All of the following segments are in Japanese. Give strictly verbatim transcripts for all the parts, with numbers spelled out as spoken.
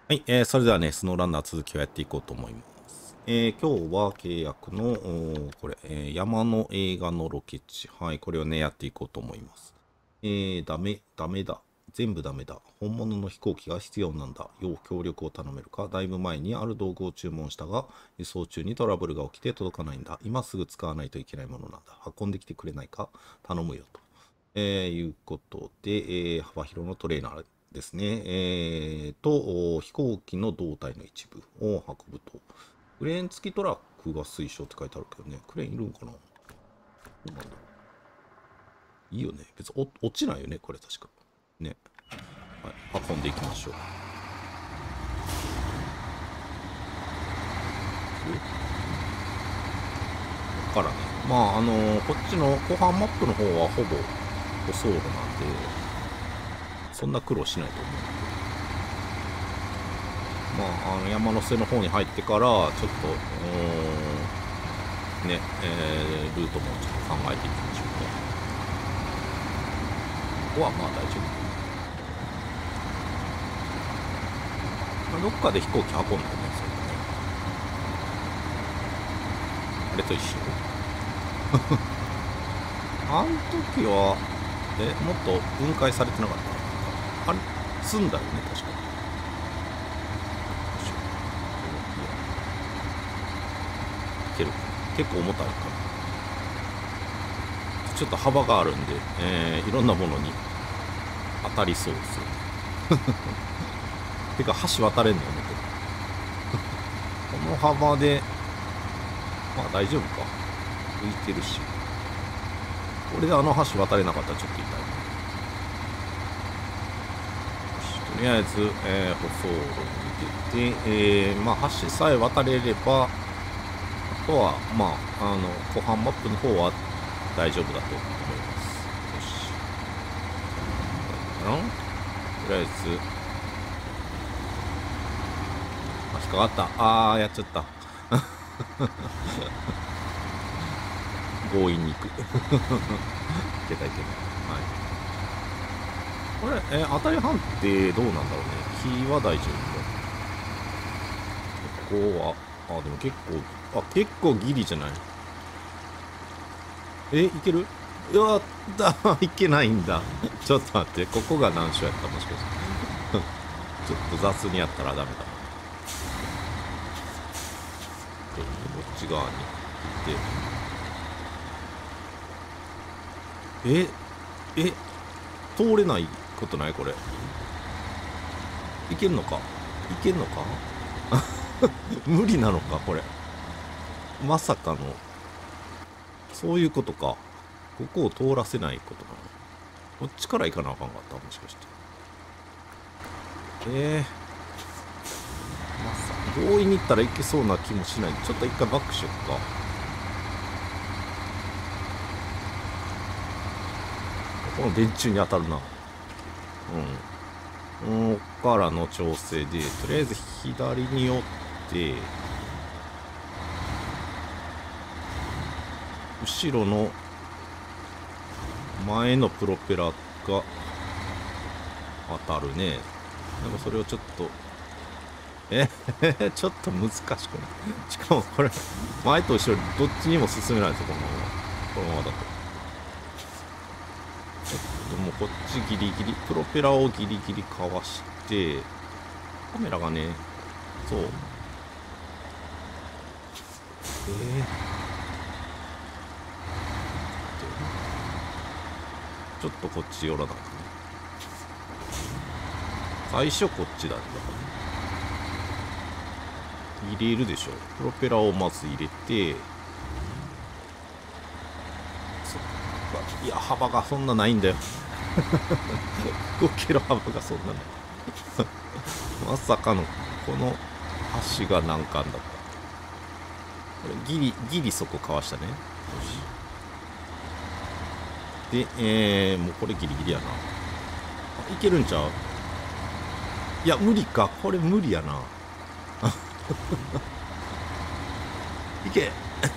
はい、えー、それではね、スノーランナー続きをやっていこうと思います。えー、今日は契約の、おーこれ、えー山の映画のロケ地。はい、これをね、やっていこうと思います。えー、ダメ、ダメだ。全部ダメだ。本物の飛行機が必要なんだ。要協力を頼めるか。だいぶ前にある道具を注文したが、輸送中にトラブルが起きて届かないんだ。今すぐ使わないといけないものなんだ。運んできてくれないか頼むよと。えーいうことで、えー幅広のトレーナーですね。えーと、飛行機の胴体の一部を運ぶと。クレーン付きトラックが推奨って書いてあるけどね。クレーンいるんかな。どうなんだろう。いいよね。別に落ちないよね、これ確か。ね。はい、運んでいきましょう。こっからね。まあ、あのーこっちの後半マップの方はほぼ舗装路なんで、そんな苦労しないと思う。まあ、あの山の瀬の方に入ってからちょっとね、えー、ルートもちょっと考えていきましょうか。ここはまあ大丈夫、まあ、どっかで飛行機運んでもいいですよね。あれと一緒あん時はえもっと分解されてなかったあれ積んだよね確かに。いける。結構重たいからちょっと幅があるんで、えー、いろんなものに当たりそうですよねてか橋渡れんの思ってこの幅でまあ大丈夫か。浮いてるし、これであの橋渡れなかったらちょっと痛い。よし、とりあえず、えー、舗装路に出て、えー、まあ橋さえ渡れれば、あとはまああの湖畔マップの方は大丈夫だと思います。よし、とりあえず、あ、引っかかった。あー、やっちゃった強引に行くいけたいけた。はい、これ、えー当たり判定どうなんだろうね。火は大丈夫だ。ここは、あ、でも結構、あ、結構ギリじゃない。え、いける。うわだ、いけないんだ。ちょっと待って、ここが難所やった、もしかして。ちょっと雑にやったらダメだ。こっち側に行って。え、え、通れないことないこれ。いけるのかいけるのか無理なのかこれ。まさかの、そういうことか。ここを通らせないことなの。こっちから行かなあかんかったもしかして。えー、まさか強引に行ったらいけそうな気もしない。ちょっと一回バックしよっか。この電柱に当たるな。うん。ここからの調整で、とりあえず左に寄って、後ろの前のプロペラが当たるね。なんかそれをちょっと、えちょっと難しくない。しかもこれ、前と後ろどっちにも進めないですよ、このまま。このままだと。ちょっともうこっちギリギリ、プロペラをギリギリかわして、カメラがね、そう。えーちょっとこっち寄らないかね。最初こっちだったから入れるでしょ。プロペラをまず入れて、そっか。いや、幅がそんなないんだよ動ける幅がそんなないまさかのこの橋が難関だった。これギリギリそこかわしたね。よし。で、えー、もうこれギリギリやな。いけるんちゃう。いや無理か、これ無理やないけ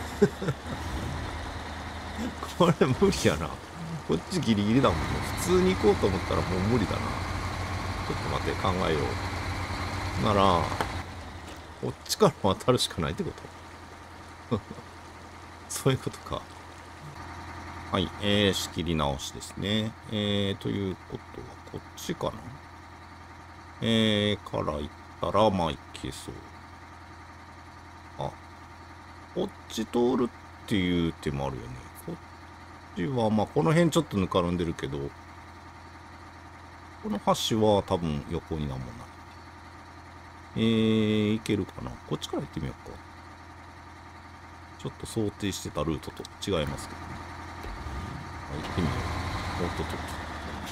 これ無理やな。こっちギリギリだもんね。普通に行こうと思ったらもう無理だな。ちょっと待って、考えよう。 なら、こっちから渡るしかないってことそういうことか。はい、えー、仕切り直しですね。えー、ということは、こっちかな。えー、から行ったら、まあ、行けそう。あ、こっち通るっていう手もあるよね。こっちは、まあ、この辺ちょっとぬかるんでるけど、この橋は多分横になんもない。えー、行けるかな。こっちから行ってみようか。ちょっと想定してたルートと違いますけど、ね、行ってみよう。おっとっとっと。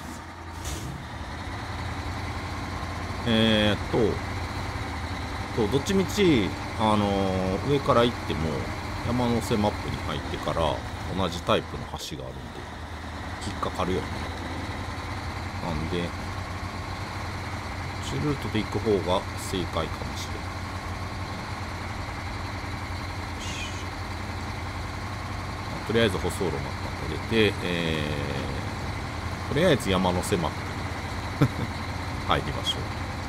えーっと、どっちみち、あのー、上から行っても、山の瀬マップに入ってから同じタイプの橋があるんで、引っかかるよね。なんで、こっちルートで行く方が正解かもしれない。とりあえず舗装路また出て、えー、とりあえず山の瀬マップに入りましょう。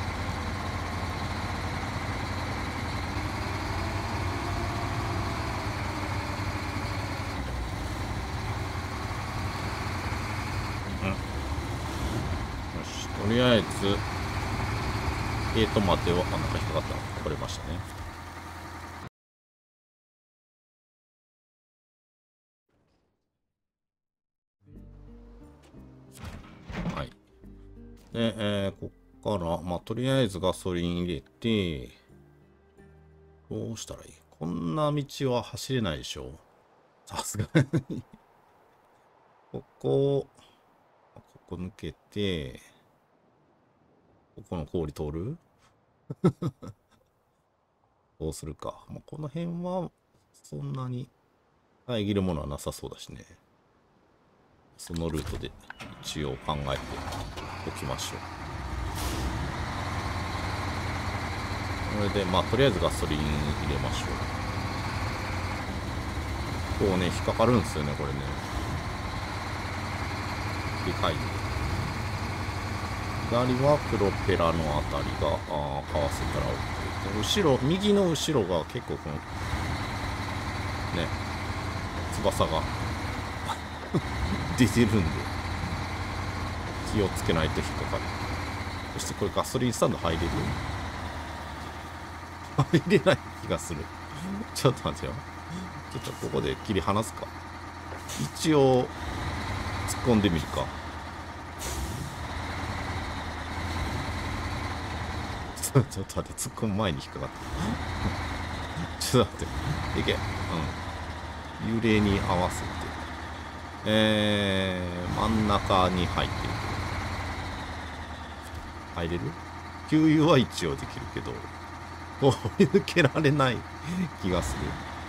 うん。よし、とりあえず、えーと待てよ、あ、なんか引っかかった。取れましたね。はい。で、えー、こっから、まあ、とりあえずガソリン入れて、どうしたらいい？こんな道は走れないでしょ。さすがにここ、ここ抜けて、ここの氷通る？どうするか。まあ、この辺は、そんなに遮るものはなさそうだしね。そのルートで一応考えておきましょう。これで、まあ、とりあえずガソリン入れましょう。こうね、引っかかるんですよね、これね。でかいんで。左はプロペラのあたりが、あ合わせたら OK。後ろ、右の後ろが結構この、ね、翼が出てるんで、気をつけないと引っかかる。そしてこれガソリンスタンド入れる？入れない気がする。ちょっと待ってよ。ちょっとここで切り離すか。一応、突っ込んでみるか。ちょっと待って、突っ込む前に引っかかった。ちょっと待って。いけ。うん。揺れに合わせて。えー、真ん中に入ってる。入れる？給油は一応できるけど、抜けられない気がする。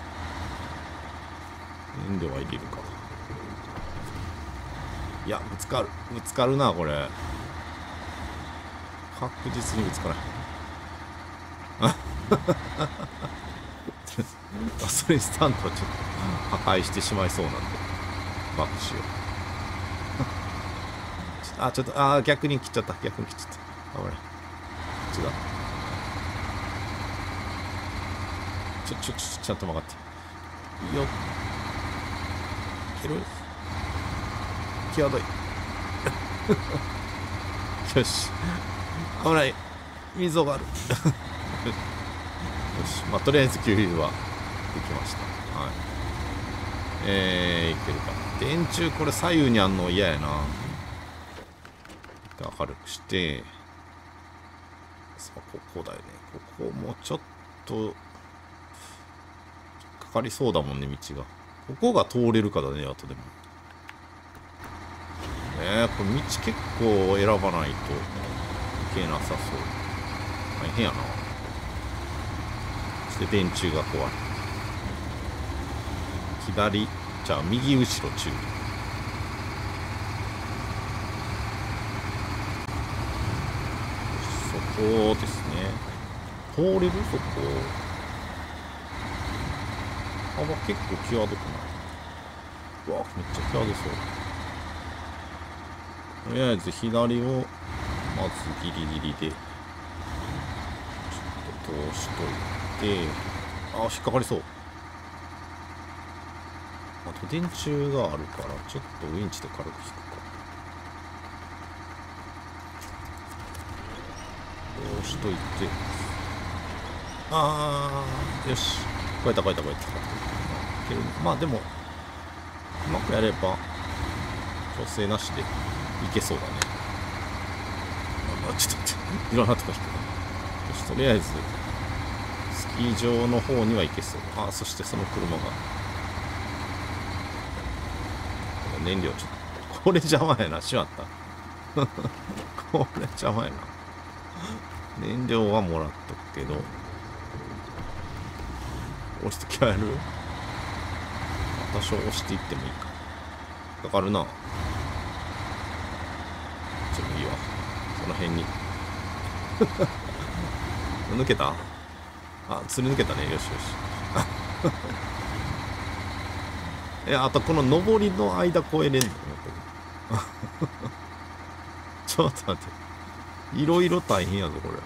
燃料は入れるか。いや、ぶつかる。ぶつかるな、これ。確実にぶつからない。ガソリンスタンドはちょっと破壊してしまいそうなんで、バックしよう。あ、ちょっと、あ、逆に切っちゃった。逆に切っちゃった。あ、これ。違う。ちょ、ちょ、ちょ、ちゃんと曲がって。よっ。いける？際どい。よし。危ない。溝がある。よし。まあ、とりあえず給油はできました。はい。えー、いけるかな。電柱これ左右にあんの嫌やな。明るくして、さあ、ここだよね。ここもうちょっと、かかりそうだもんね、道が。ここが通れるかだね、あとでも。えー、これ道結構選ばないといけなさそう。大変やな。そして電柱が怖い。左、じゃあ右後ろ注意。そこですね。通れる？そこ。幅結構際どくない？うわ、めっちゃ際どそう。とりあえず左をまずギリギリで通しといて、あ、引っかかりそう。あと電柱があるから、ちょっとウインチで軽く引くか。通しといて、あー、よし。超えた超えた超えた。いける。まあでも、うまくやれば、調整なしでいけそうだね。あ、ちょっと待って、いろんなとこ引くな。よし、とりあえず、スキー場の方には行けそう。あ、そしてその車が。燃料ちょっと、これ邪魔やな、しまった。これ邪魔やな。燃料はもらっとくけど、押しときゃやる？多少押していってもいいか。かかるな。ちょっといいわ。その辺に。抜けた？あ、釣り抜けたね。よしよし。え、あとこの上りの間越えれんの？ちょっと待って。いろいろ大変やぞ、これ。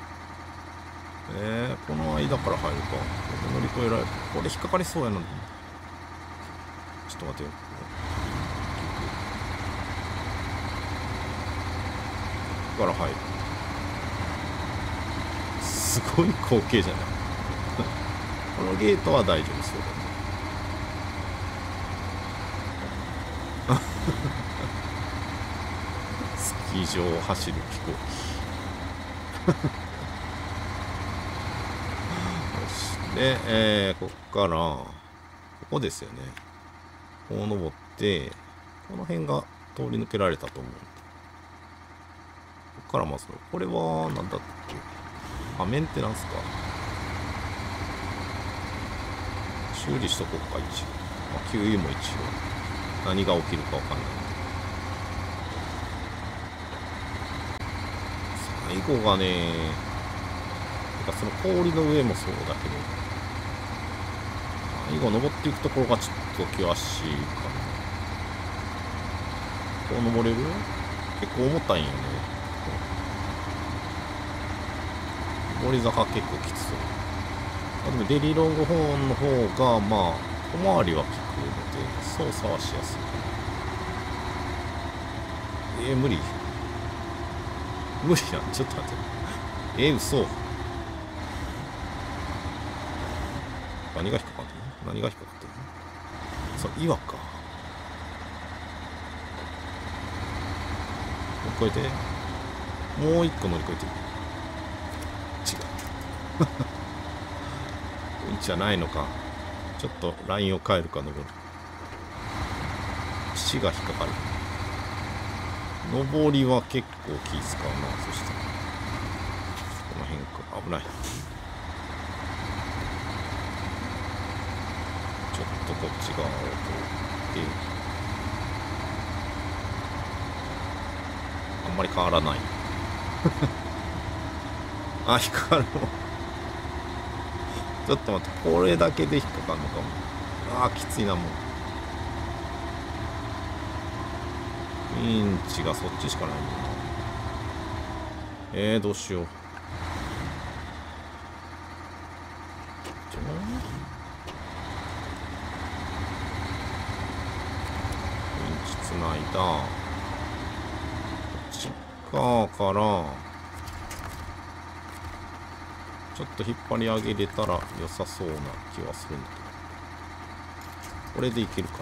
えー、この間から入るか。これ乗り越えられる。これ引っかかりそうやな。ちょっと待ってよ。ここから入る。すごい光景じゃない。このゲートは大丈夫そうだね。スキー場を走る飛行機。よし。で、えー、こっから、ここですよね。こう登って、この辺が通り抜けられたと思う。こっからまず、これは、なんだっけ。あ、メンテナンスか。修理しとこうか、一応。まあ、給油も一応。何が起きるかわかんない。最後がね、てかその氷の上もそうだけど、最後登っていくところがちょっと険しいかな。こう登れる？結構重たいんよね。登り坂結構きつそう。あ、でもデリロングホーンの方が、まあ、小回りは効くので、操作はしやすいかな。えー、無理。無理やん。ちょっと待って。えー、嘘。何が引っかかってるの？何が引っかかってるの？そう、岩か。乗り越えて。もう一個乗り越えて。違う。うんじゃないのか。ちょっとラインを変えるか、登る。死が引っかかる。上りは結構気使うな。そしたら。この辺か。危ない。ちょっとこっち側を通って。あんまり変わらない。あ、引っかかるの。ちょっと待って、これだけで引っかかるのかも。あー、きついな、もう。インチがそっちしかないもんな。えー、どうしよう。ちょインチつないだ。こっち側から、ちょっと引っ張り上げれたら良さそうな気はするんだけど。これでいけるかな。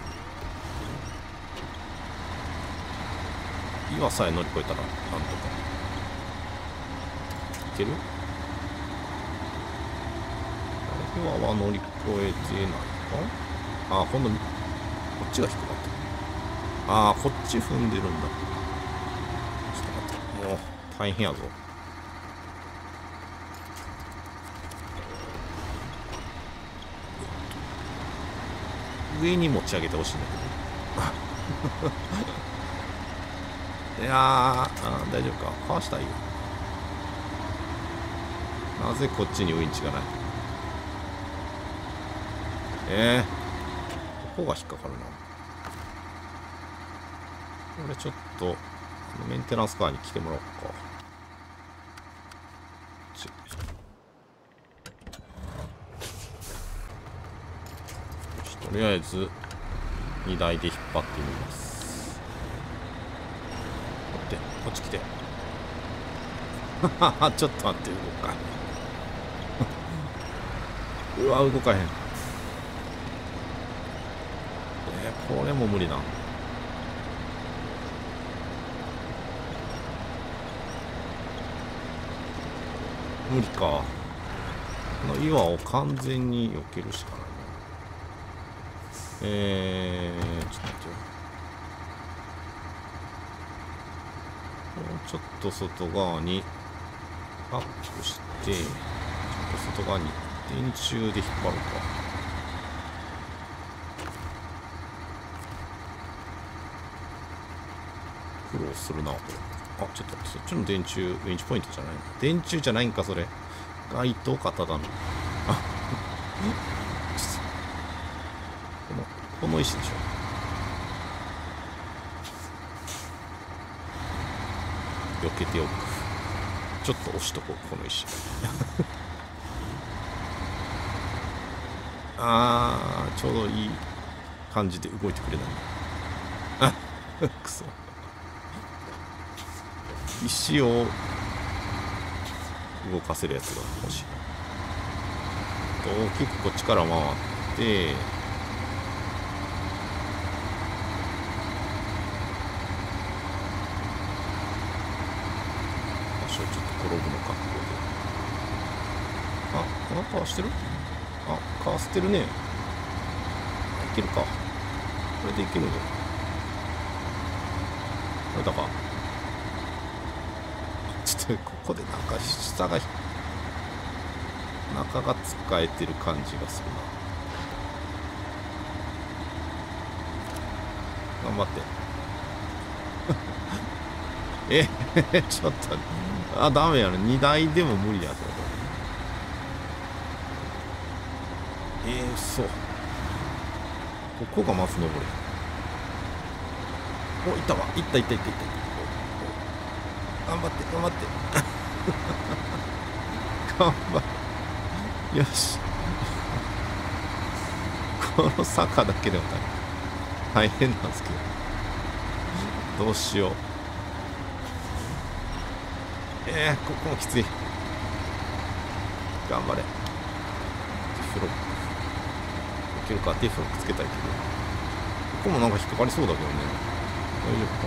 岩さえ乗り越えたらなんとかいける？岩は乗り越えてないか？あ、今度こっちが低かった。ああ、こっち踏んでるんだ。ちょっと待って、もう大変やぞ。上に持ち上げてほしいんだけど。いやー、あー大丈夫か。かわしたらいいよ。なぜこっちにウインチがない？えー、ここが引っかかるな。これちょっとメンテナンスカーに来てもらおうか。 とりあえずにだいで引っ張ってみます。待って、こっち来て。ちょっと待って、動かへん。うわ、動かへん。えー、これも無理だ。無理か。この岩を完全に避けるしかないな。えー、ちょっと待ってよ。もうちょっと外側にバックして、ちょっと外側に電柱で引っ張るか。苦労するな、これ。あ、ちょっと待って、そっちの電柱、ウェンチポイントじゃないの？電柱じゃないんか、それ。街灯か、ただの。あ、この、この石でしょ。避けておく。ちょっと押しとこう、この石。あー、ちょうどいい感じで動いてくれない。あ、くそ。石を動かせるやつが欲しい。大きくこっちから回って、ちょっと転ぶの格好で。あ、このかわしてる？あ、かわしてるね。いけるか。これでいけるの？これだか。ちょっとここでなんか下が中が使えてる感じがするな。頑張ってえちょっとあ、ダメやね。にだいでも無理やぞ。えー、そう。ここがまず登れ。お、いったわ。いったいったいったいった。頑張って、頑張って。頑張って。よし。この坂だけでも大変なんですけど。どうしよう。えー、ここもきつい。頑張れ。ディフロック。いけるか、ディフロックつけたいけど。ここもなんか引っかかりそうだけどね。大丈夫か。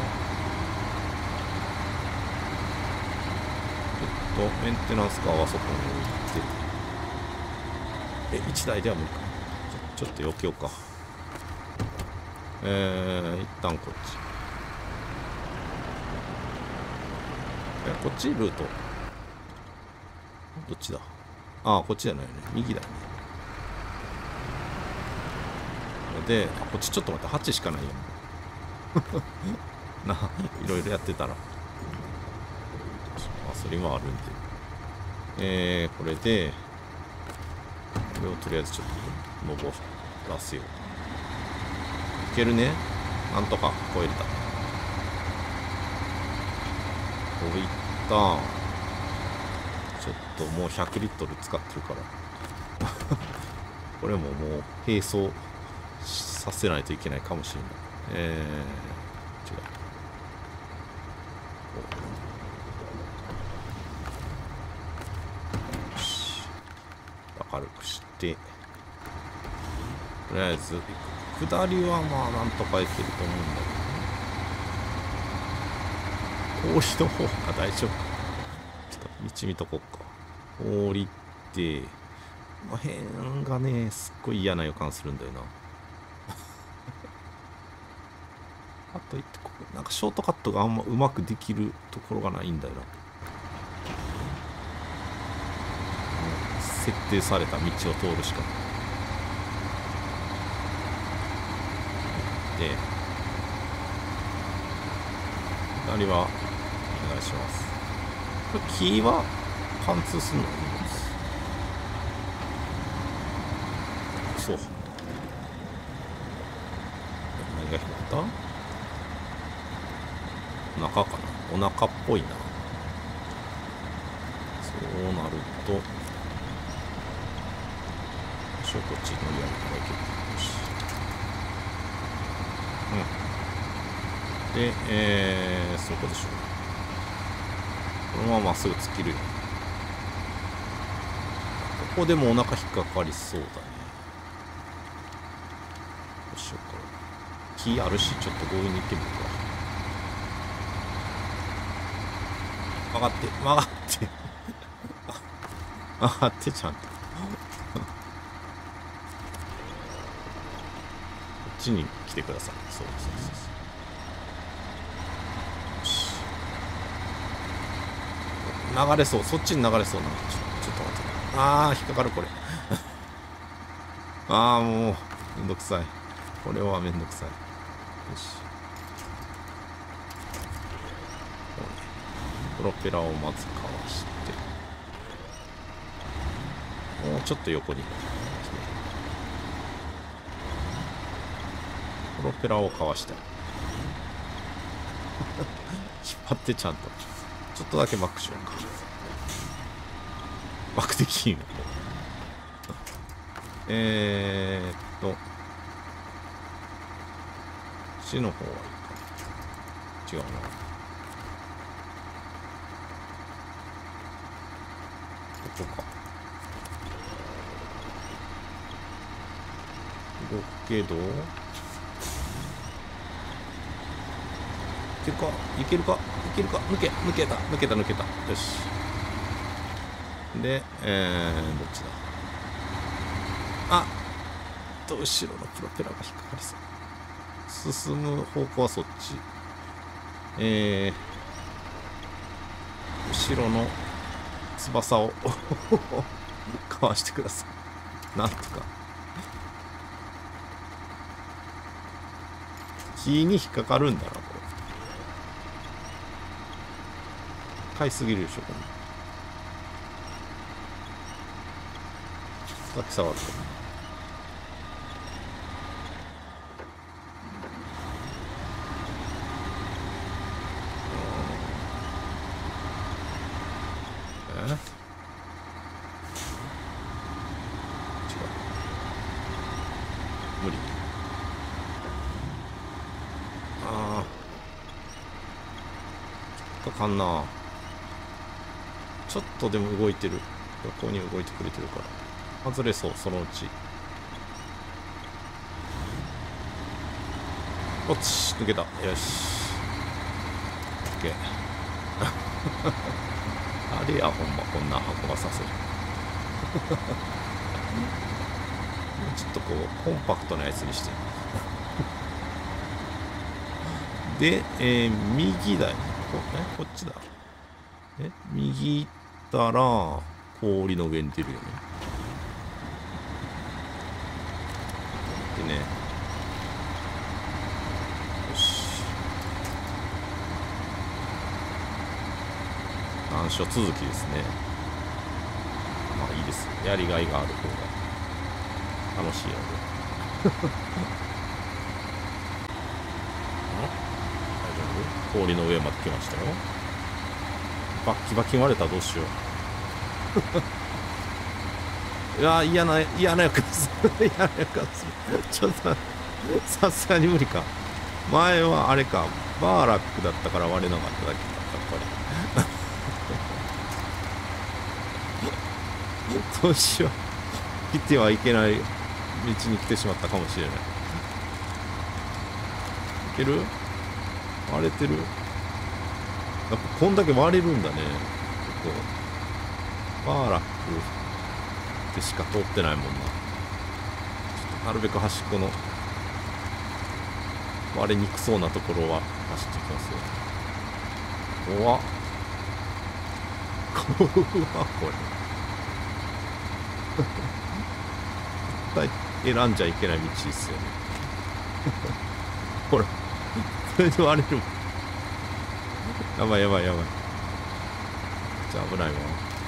ちょっと、メンテナンスカーはそこに置いて。え、いちだいでは無理か。ちょ、ちょっと避けようか。えー、一旦こっち。え、こっちルート。どっちだ？ああ、こっちじゃないよね。右だよね。で、こっちちょっと待って、はちしかないよ。な、いろいろやってたら。まあ、それもあるんで。えー、これで、これをとりあえずちょっと登らせよう。いけるね。なんとか超えれた。こういったちょっともうひゃくリットル使ってるからこれももう並走させないといけないかもしれない。えー、違う。よし。明るくして、とりあえず下りはまあなんとかいけると思うんだけど。氷の方が大丈夫か。ちょっと道見とこっか。氷って、この辺がね、すっごい嫌な予感するんだよな。あといって、ここなんかショートカットがあんまうまくできるところがないんだよな。設定された道を通るしかない。で、左はお願いします。これ木は貫通するのにそう。何が拾った？お腹かな。お腹っぽいな。そうなると、よし、こっち乗り上げたらいける。よし。 で、えー、そこでしょう。このまままっすぐ突っ切るよ。ここでもお腹引っかかりそうだね。どうしようか。木あるし、ちょっと強引に行ってみるか。曲がって、曲がって。曲がって、ちゃんと。こっちに来てください。そうそうそうそう。流れそう。そっちに流れそうな。ちょちょっと待って。ああ、引っかかる、これ。ああ、もう、めんどくさい。これはめんどくさい。よし。プロペラをまずかわして。もうちょっと横に。プロペラをかわして。引っ張ってちゃんと。ちょっとだけバックしようか。バックできんよ。えーっと。こっちの方はいいか。違うな。ここか。動くけど。いけるかいけるかいけるか抜け抜けた抜けた抜けた。よし。で、えー、どっちだ。あっと、後ろのプロペラが引っかかりそう。進む方向はそっち。えー、後ろの翼をかわしてください。なんとか。木に引っかかるんだな、これ。高いすぎるでしょ、これ。さっき触った。え違う。無理。ああ。引っかかんな。ちょっとでも動いてる。横に動いてくれてるから。外れそう、そのうち。おっち、抜けた。よし。OK。あれや、ほんま、こんな運ばさせる。ちょっとこう、コンパクトなやつにして。で、えー、右だよ。こえこっちだ。え右行ったら、氷の上に出るよね。でね。よし。難所続きですね。まあいいです。やりがいがある方が楽しいよね。大丈夫？氷の上まで来ましたよ。バッキバキ割れたらどうしよう。いや嫌な嫌な予感する。嫌な予感する。ちょっとさすがに無理か。前はあれか、バーラックだったから割れなかっただけか、やっぱり。どうしよう。来てはいけない道に来てしまったかもしれない。いける？割れてる？やっぱこんだけ割れるんだね。ここバーラックでしか通ってないもんな。ちょっとなるべく端っこの割れにくそうなところは走っていきますよ。怖っ。怖っ、これ。絶対選んじゃいけない道ですよね。ほら、これで割れるもん。やばいやばいやばい。じゃあ危ないわ。い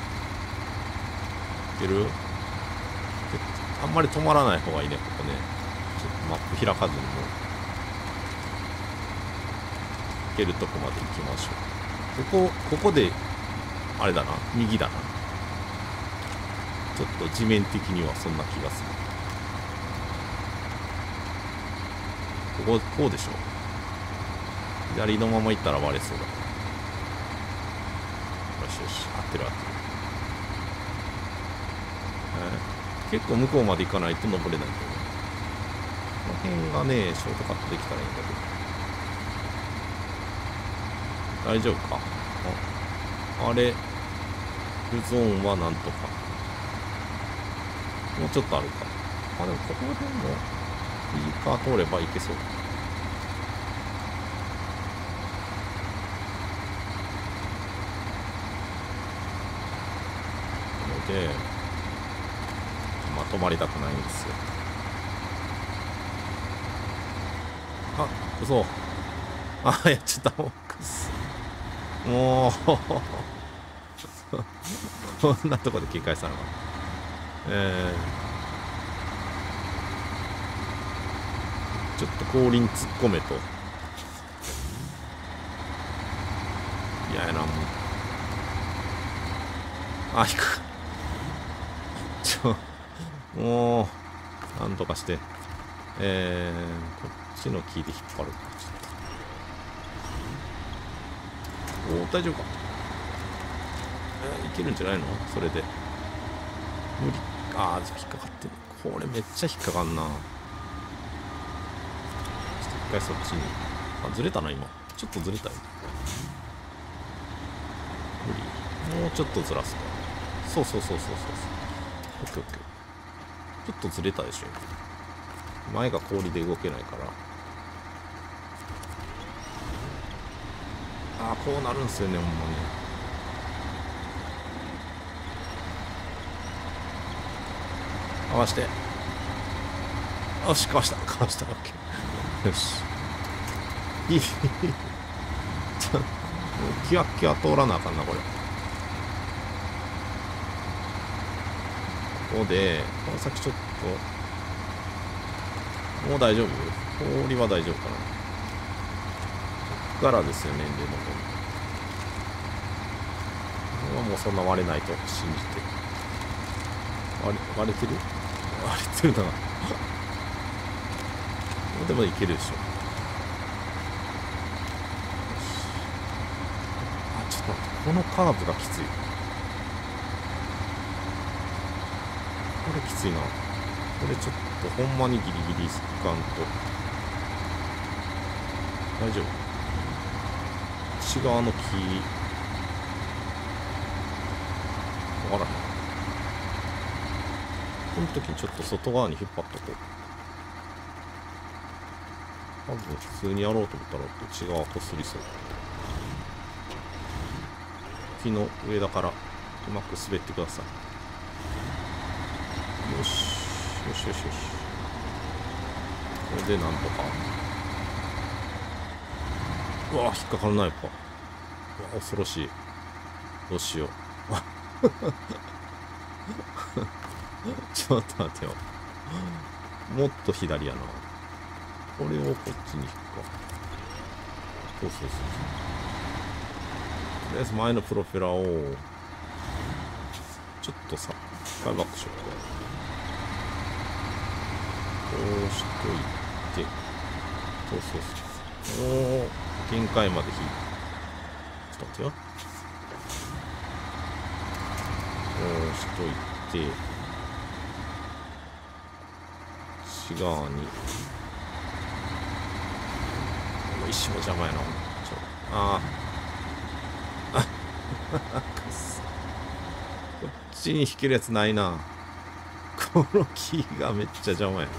ける？あんまり止まらない方がいいね、ここね。ちょっとマップ開かずにもう。いけるとこまで行きましょう。ここ、ここで、あれだな、右だな。ちょっと地面的にはそんな気がする。ここ、こうでしょ。 左のまま行ったら割れそうだ。よしよし、合ってる合ってる。えー、結構向こうまで行かないと登れないんだよね。この辺がね、ショートカットできたらいいんだけど。大丈夫か。あ、あれ、ルゾーンはなんとか。もうちょっとあるか。あ、でもここら辺も、右側通れば行けそう。で、まとまりたくないんですよ。あ、嘘。あ、やっちゃった。もう、くそ。もう、こんなとこで切り返したのか。えー、ちょっと後輪突っ込めと。いややな、もう。あ、引く。ちょ、もう、なんとかして。えー、こっちのキーで引っ張るか。ちょっと。お、大丈夫か。えー、いけるんじゃないのそれで。無理。あー、引っかかってる。これめっちゃ引っかかんな。ちょっと一回そっちに。あ、ずれたな、今。ちょっとずれたよ。無理。もうちょっとずらすか。そうそうそうそうそう。オッケーオッケー。ちょっとずれたでしょ。前が氷で動けないから。ああ、こうなるんすよね、ほんまに。かわして。よし、かわした。かわした。オッケー。よし。いい。ちょ、もうキワキワ通らなあかんな、これ。ここで、この先ちょっと、もう大丈夫？氷は大丈夫かな。こっからですよね、でも。これはもうそんな割れないと信じて。割れ、割れてる？割れてるな。でもいけるでしょ。あ、ちょっと待って、このカーブがきつい。これきついな。これちょっとほんまにギリギリスカンと。大丈夫？内側の木。わからへん。この時にちょっと外側に引っ張っとこう。多分普通にやろうと思ったら内側こすりそう。木の上だからうまく滑ってください。よし。よしよしよし。これでなんとか。うわ、引っかかるな、やっぱ。うわ、恐ろしい。どうしよう。ちょっと待ってよ。もっと左やな。これをこっちに引くか。そうそうそう。とりあえず前のプロペラを、ちょっとさ、一回バックしようか。こうしといて、そうそうそう。おー、限界まで引いて。ちょっと待ってよ。こうしといて、内側に。一瞬も邪魔やな。ちょああ。くそ。こっちに引けるやつないな。このキーがめっちゃ邪魔や。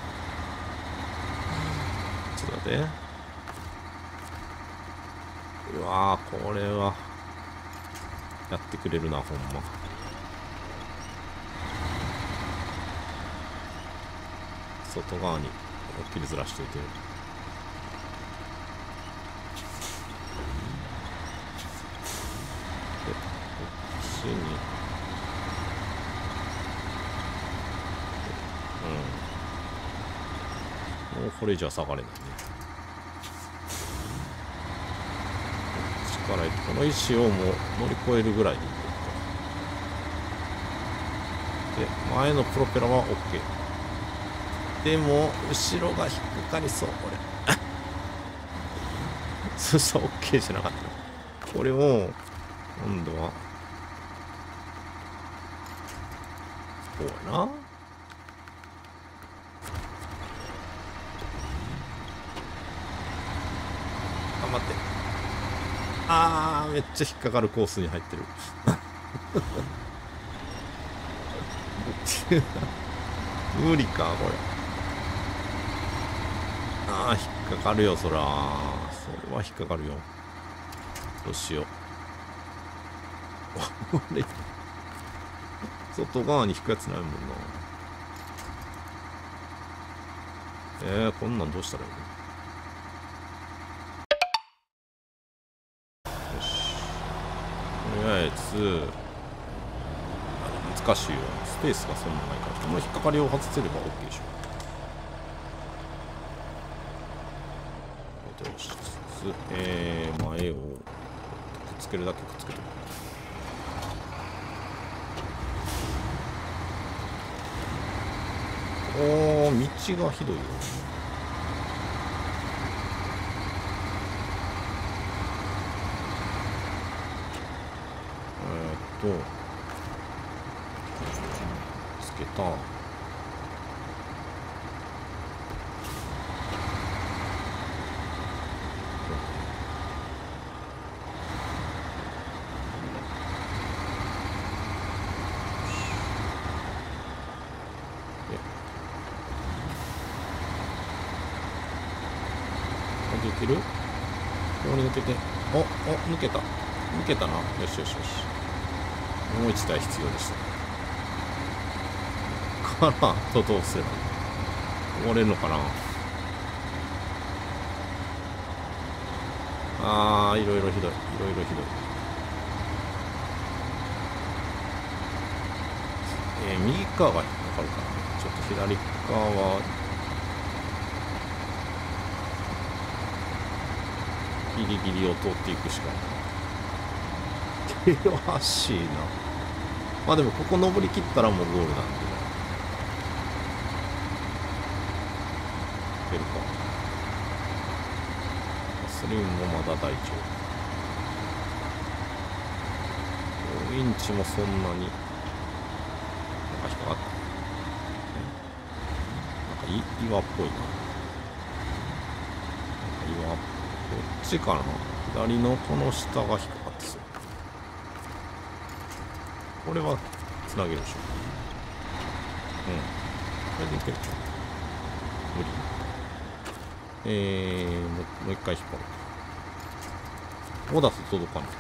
ちょっと待って。うわー、これは。やってくれるな、ほんま。外側に思いっきりずらしといて。で、こっちに。うん。もうこれ以上は下がれないね。こっちから行って、この石をもう乗り越えるぐらいでいこうか。で、前のプロペラは OK。でも、後ろが引っかかりそう、これ。 そしたら OK じゃなかった。これを、今度は、こうやな。あ、待って。あー、めっちゃ引っかかるコースに入ってる。無理か、これ。あー、引っかかるよ、そら。それは引っかかるよ。どうしよう。これ、外側に引くやつないもんな。えー、こんなんどうしたらいいの？よし。とりあえず、難しいよ。スペースがそんなないから、この引っかかりを外せれば OK でしょ。落としつつ、えー、前をくっつけるだけくっつけて。おー、道がひどいよ。えーっと、つけた。いける？ここに抜けて、お、お、抜けた。抜けたな。よしよしよし。もう一台必要でした。から、とどうすれば終われるのかな。あー、いろいろひどい。いろいろひどい。えー、右側が引っかかるかな。ちょっと左側は、ギリギリを通っていくしかない。険しいな。まあでもここ登り切ったらもうゴールなんで。いけるか。スリムもまだ大丈夫。ウィンチもそんなに。なんか引っかかった。なんか岩っぽいな。なんか岩っぽい。こっちかな。左のこの下が引っかかってそう。これはつなげるでしょ。うん。これでいけるか。無理。えー、もう、もう一回引っ張る。オーダース届かない。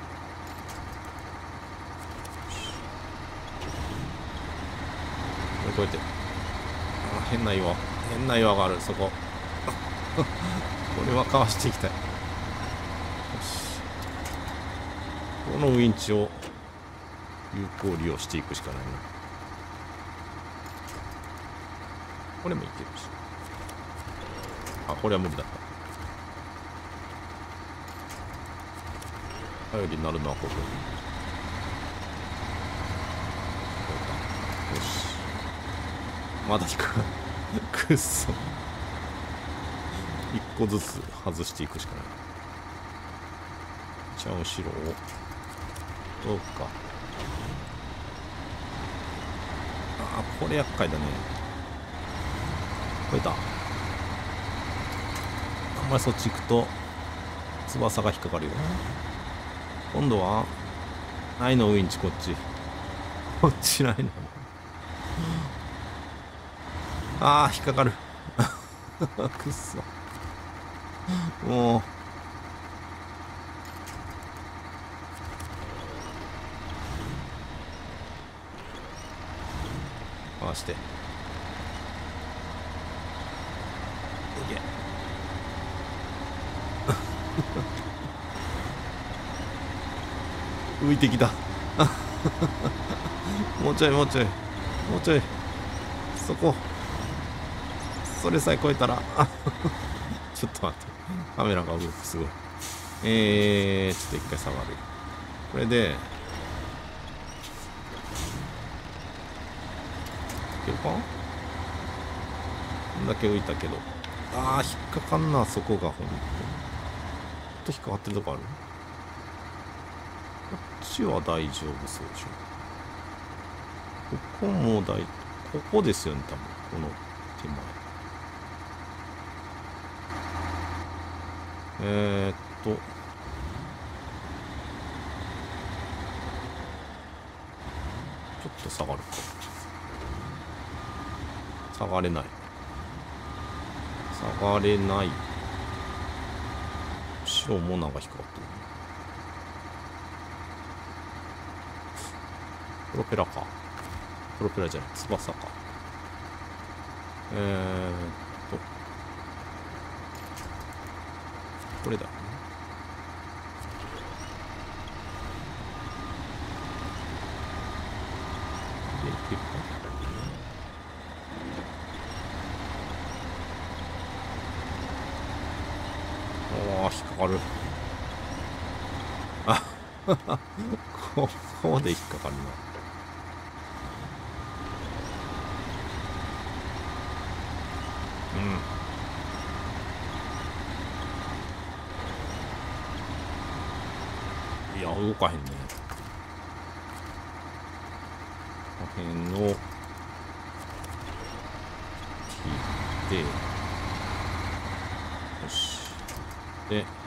こうやって。あ、変な岩。変な岩がある、そこ。これはかわしていきたい。よし。このウィンチを有効利用していくしかないな。これもいけるし。あ、これは無理だった。頼りになるのはここ。よし。まだ引く。くっそ。一個ずつ外していくしかない。じゃあ後ろを。どうか。ああ、これ厄介だね。超えた。あんまりそっち行くと翼が引っかかるよ。今度はないのウインチこっち。こっちないの。ああ、引っかかる。くっそ。もう。回して。いけ。浮いてきた。もうちょいもうちょい。もうちょい。そこ。それさえ超えたら。ちょっと待って。カメラが動く、すごい。えー、ちょっと一回下がる。これで、いけるか？こんだけ浮いたけど。あー、引っかかんな、そこがほんとに。 と引っかかってるとこある？こっちは大丈夫そうでしょ。ここも大、ここですよね、多分。この手前。えー、っと。ちょっと下がるか。下がれない。下がれない。後ろもなんか引っかかってる。プロペラか。プロペラじゃない、翼か。えーっと。これだよね。で、いけるか。ああ、引っかかる。あここで引っかかるな。うん。いや、動かへんね。この辺を切って、よし。で、こ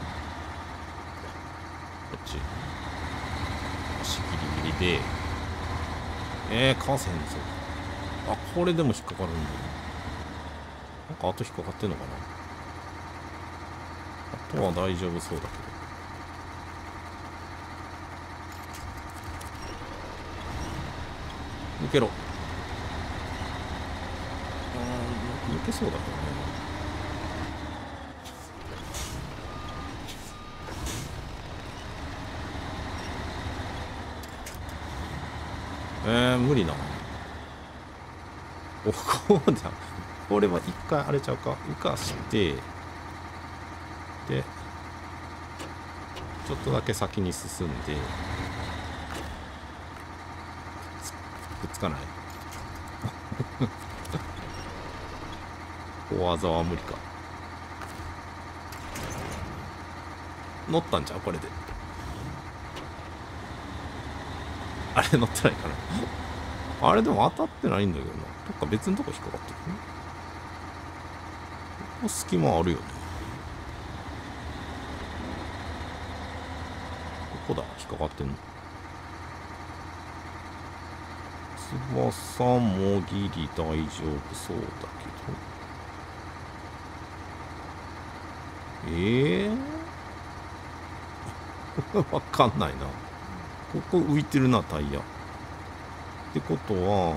っち。足ギリギリで、えー、かわせへんぞ。あ、これでも引っかかるんだ。なんかあと引っかかってんのかな。あとは大丈夫そうだけど。抜けろ。あー、抜けそうだけどね。えー、無理な。お、こうだ。これは一回あれちゃうか。浮かして、で、ちょっとだけ先に進んで、くっつかない。大技は無理か。乗ったんちゃうこれで。あれ乗ってないかな。あれでも当たってないんだけどな。どっか別のとこ引っかかってるね。ここ隙間あるよね。ここだ。引っかかってんの。翼もギリ大丈夫そうだけど。ええー、わかんないな。ここ浮いてるな、タイヤ。ってことは、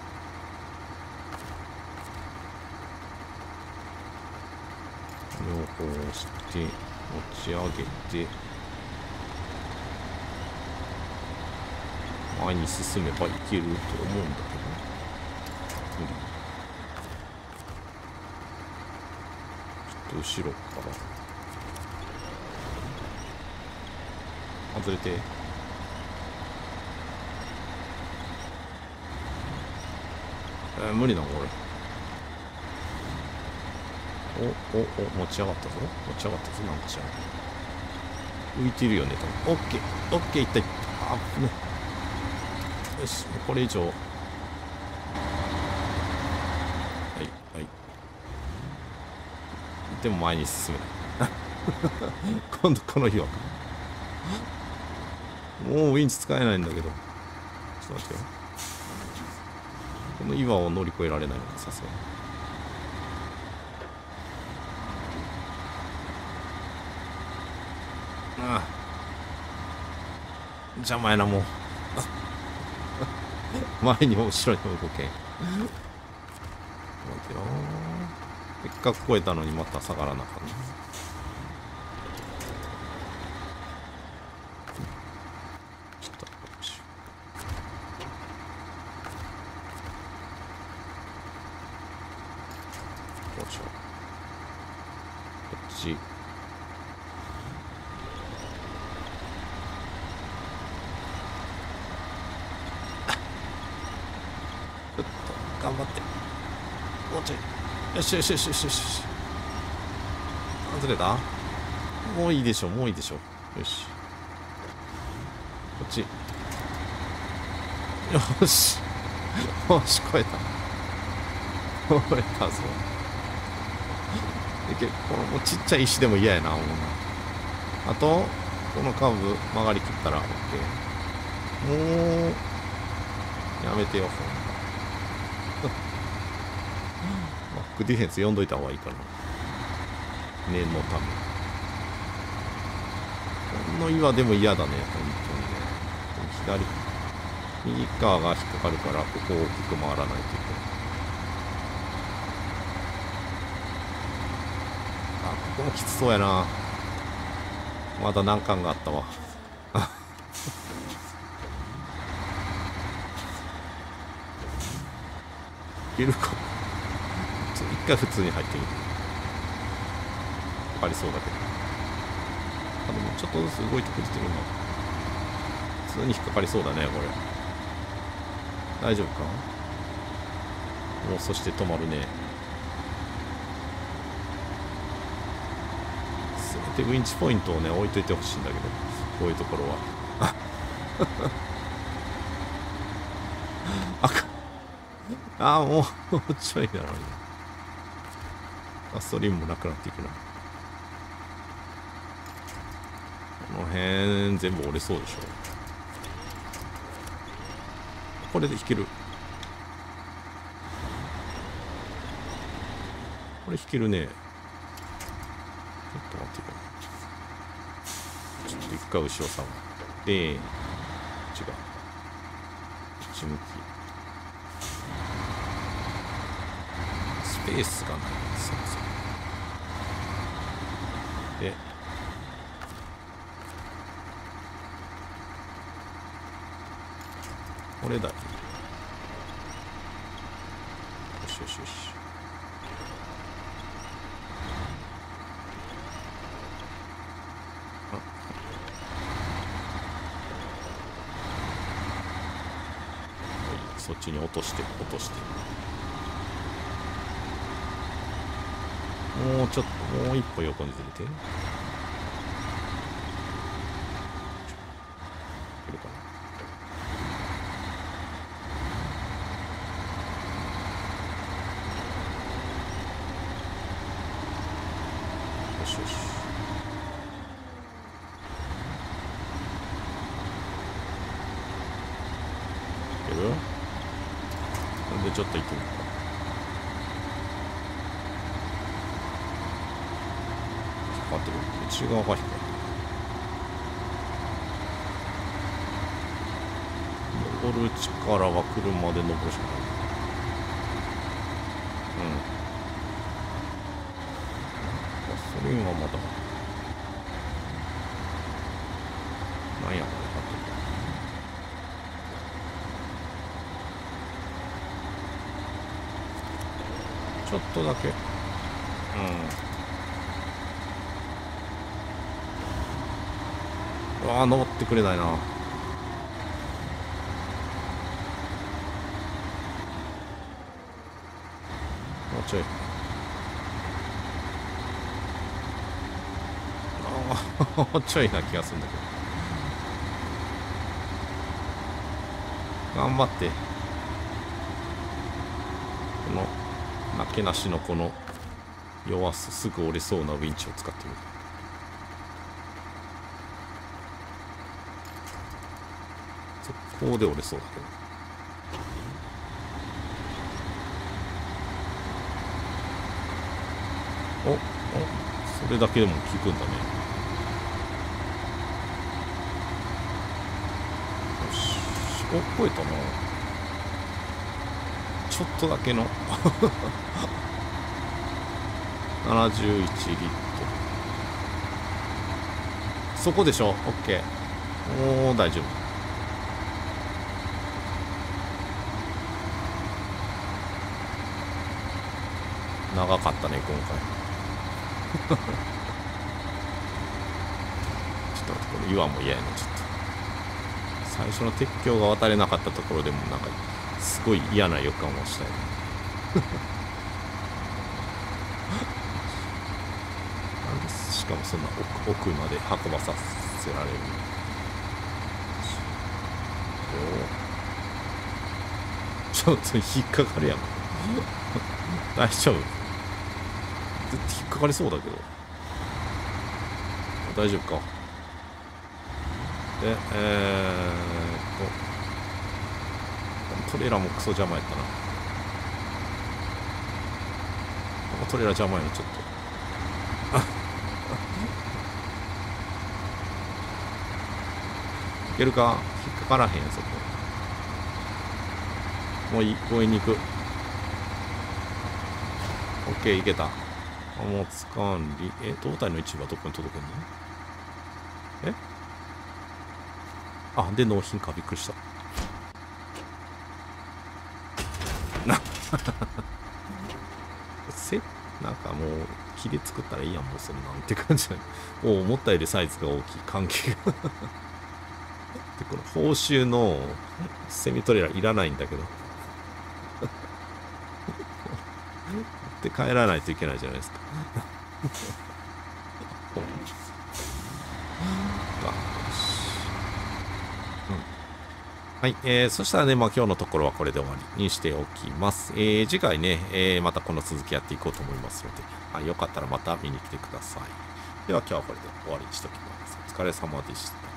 これをこうして持ち上げて前に進めばいけると思うんだけど、無理。ちょっと後ろから外れて、えー、無理なこれ。お、お、お、持ち上がったぞ。持ち上がったぞ、なんちゃう。浮いてるよね、多分。オッケー、オッケー、いったいった。あ、ね。よし、これ以上。はい、はい。でも前に進めない。今度この岩か。もうウィンチ使えないんだけど。ちょっと待ってよ。この岩を乗り越えられないのか、さすがに。ああ、邪魔やなもう。前にも後ろにも動けん。待ってよ。せっかく越えたのにまた下がらなあかんね。ちょっとこっち。こっち。こっち。頑張って。もうちょい。よしよしよしよしよし。外れた？ もういいでしょ、もういいでしょ。よし。こっち。よし。よし、超えた。超えたぞ。で、結構、もうちっちゃい石でも嫌やな、もうな。あと、このカーブ曲がりきったら OK。もう、やめてよ、そんな。バックディフェンス読んどいた方がいいかな。念のため。この岩でも嫌だね、本当にね。左、右側が引っかかるから、ここを大きく回らないといけない。あ、ここもきつそうやな。まだ難関があったわ。いけるか。ちょっと一回普通に入ってみる。ありそうだけど。あ、でもちょっとずつ動いてくれてるな。普通に引っかかりそうだね、これ。大丈夫か？もうそして止まるね。せめてウィンチポイントをね、置いといてほしいんだけど、こういうところは。あかん。ああ、もう、もうちょいなのに。ガソリンもなくなっていくな。この辺、全部折れそうでしょ。これで引ける。これ引けるね。ちょっと待ってよ。ちょっと一回後ろ下がって、違う。こっち向き。スペースがない。そうそう。で、これだ。よしよしよし。そっちに落として落として、もうちょっともう一歩横にずれていけるかな。よしよし。いける？でちょっと行ってみるか。引っ張ってる。内側が引っ張ってる。登る力は車で登るしかない。うん。ガソリンはまだ。なんやこれ、ちょっとだけ。うん。うわあ、登ってくれないな。もうちょい。ああ、もうちょいな気がするんだけど。頑張って。この、なけなしのこの、弱す、すぐ折れそうなウィンチを使ってみる。速攻で折れそうだけど。お、お、それだけでも効くんだね。よし。お、超えたな。ちょっとだけの。ななじゅういちリットル。そこでしょ。オッケー。もう大丈夫。長かったね、今回。ちょっと待って、これ岩も嫌やね、ちょっと。最初の鉄橋が渡れなかったところでも、なんか、すごい嫌な予感をしたよね。なんでしかもそんな奥、奥まで運ばさせられる。ちょっと引っかかるやん。大丈夫？絶対引っかかりそうだけど。大丈夫か。で、えーっと、トレーラーもクソ邪魔やったな。トレーラー邪魔やな、ちょっと。いけるか？引っかからへんやん、そこ。もういい、公園に行く。オッケー、いけた。貨物管理。え、胴体の位置はどこに届くんの？えあ、で、納品か。びっくりした。な、せ、なんかもう、木で作ったらいいやん、もうそんなんって感じだ。お思ったよりサイズが大きい。関係が。で、この報酬のセミトレーラーいらないんだけど。で、帰らないといけないじゃないですか。はい、えー、そしたらね、まあ今日のところはこれで終わりにしておきます。えー、次回ね、えー、またこの続きやっていこうと思いますので、はい、よかったらまた見に来てください。では今日はこれで終わりにしておきます。お疲れ様でした。